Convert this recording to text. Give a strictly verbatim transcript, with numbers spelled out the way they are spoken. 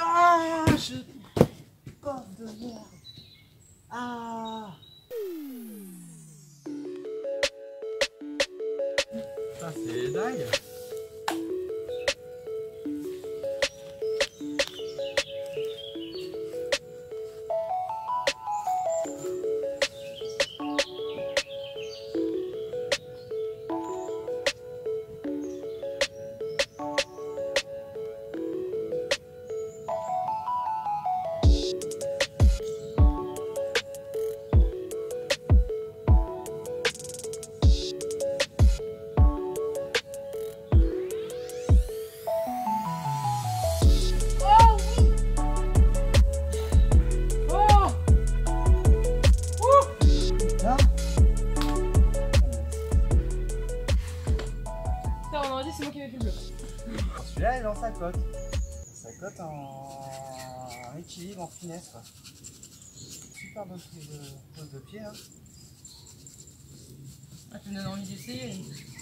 Ah, je... Coffre de merde. Ah. Putain, c'est dingue. C'est moi qui avais fait le bleu. Celui-là, il est dans sa cote. Sa cote en... en équilibre, en finesse. Quoi. Super bonne prise de, pose de pied. Hein. Ah, tu me donnes envie d'essayer.